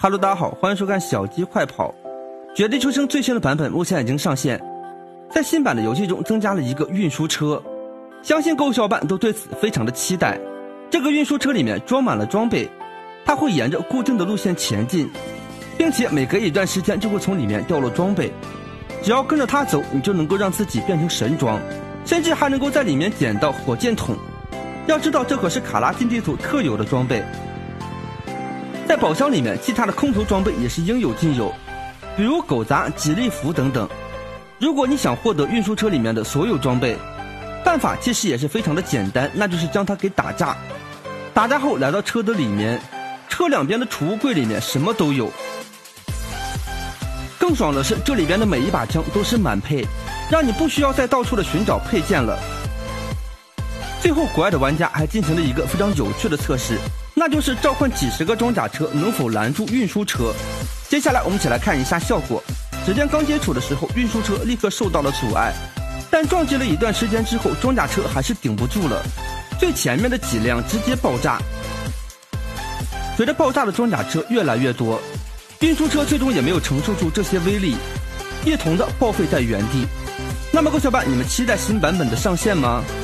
Hello， 大家好，欢迎收看小鸡快跑。绝地求生最新的版本目前已经上线，在新版的游戏中增加了一个运输车，相信各位小伙伴都对此非常的期待。这个运输车里面装满了装备，它会沿着固定的路线前进，并且每隔一段时间就会从里面掉落装备，只要跟着它走，你就能够让自己变成神装，甚至还能够在里面捡到火箭筒。要知道这可是卡拉金地图特有的装备。在宝箱里面，其他的空投装备也是应有尽有，比如狗杂、吉利服等等。如果你想获得运输车里面的所有装备，办法其实也是非常的简单，那就是将它给打炸。打炸后来到车的里面，车两边的储物柜里面什么都有。更爽的是，这里边的每一把枪都是满配，让你不需要再到处的寻找配件了。最后，国外的玩家还进行了一个非常有趣的测试，那就是召唤几十个装甲车能否拦住运输车。接下来我们一起来看一下效果。只见刚接触的时候，运输车立刻受到了阻碍，但撞击了一段时间之后，装甲车还是顶不住了，最前面的几辆直接爆炸。随着爆炸的装甲车越来越多，运输车最终也没有承受住这些威力，一同的报废在原地。那么各位小伙伴，你们期待新版本的上线吗？